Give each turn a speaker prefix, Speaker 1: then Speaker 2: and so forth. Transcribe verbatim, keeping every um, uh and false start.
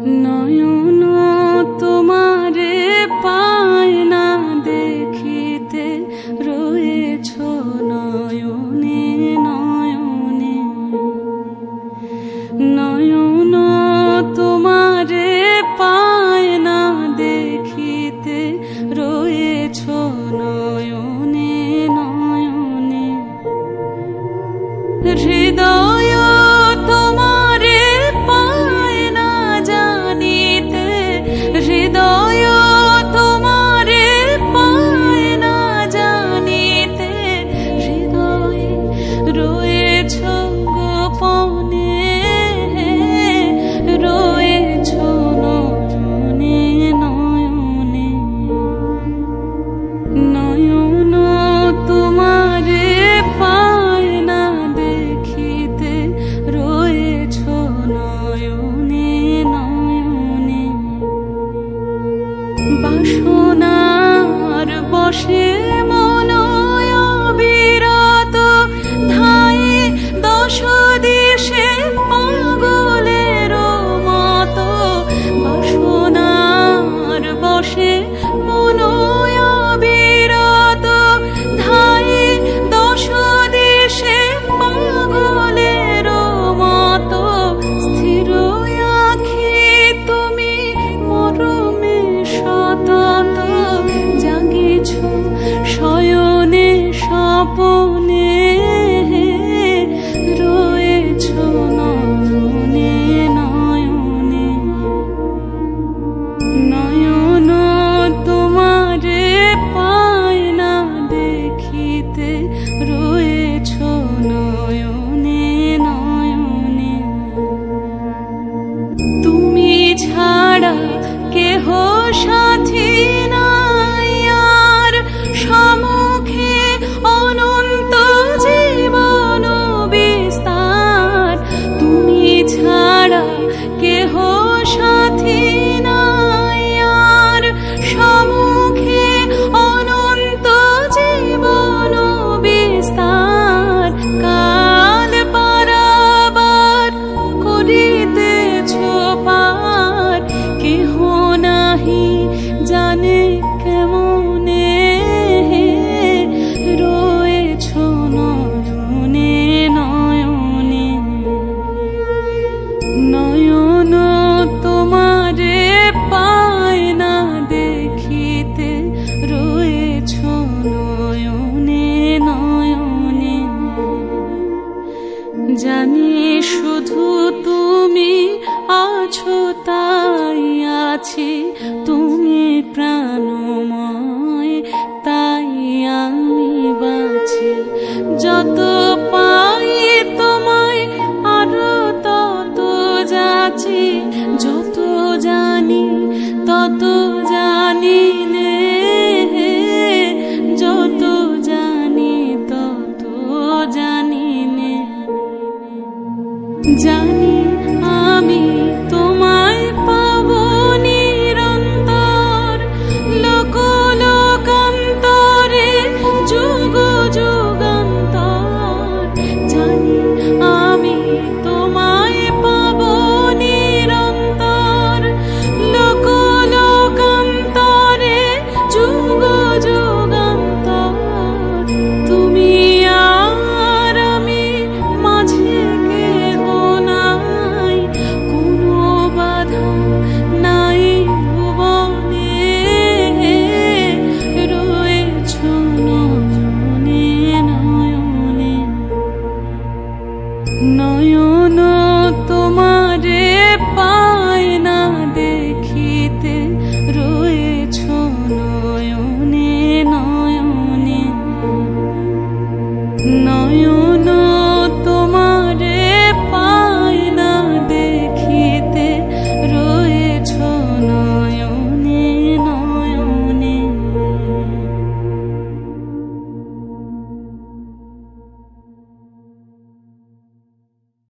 Speaker 1: নয়ন তোমারে পায় না দেখিতে, রয়েছ নয়নে নয়নে। নয়ন তোমারে পায় না দেখিতে, রয়েছ নয়নে নয়নে। হৃদয় তোমারে পায় না জানিতে, হৃদয় তোমারে পায় না জানিতে, হৃদয়ে রয়েছ গোপনে, রয়েছ নয়নে নয়নে। নয়ন তোমারে পায় না দেখিতে, রয়েছ নয়নে নয়নে। বাসনার বশে মন অবিরত ধায়ে দশ দিশে পাগলের মতো। বাসনার বশে মন অবিরত ধায়ে দশ দিশে পাগলের মতো। স্থির আঁখি তুমি মরমে সতত, জাগিছ শয়নে স্বপনে, রয়েছ নয়নে নয়নে। নয়ন তোমারে পায় না দেখিতে, রয়েছ নয়নে নয়নে। তুমি ছাড়া কেহ সাথী নাই আর, সম্মুখে অনন্ত জীবন বিস্তার। তুমি ছাড়া কেহ সাথী নাই আর, সম্মুখে অনন্ত জীবন বিস্তার। কাল পারাবার করিতেছ পার, কেহ নাহি জানে কেমনে, রয়েছ নয়নে নয়নে। নয়ন তোমারে পায় না দেখিতে, রয়েছ নয়নে নয়নে। জানি শুধু তুমি আছো তা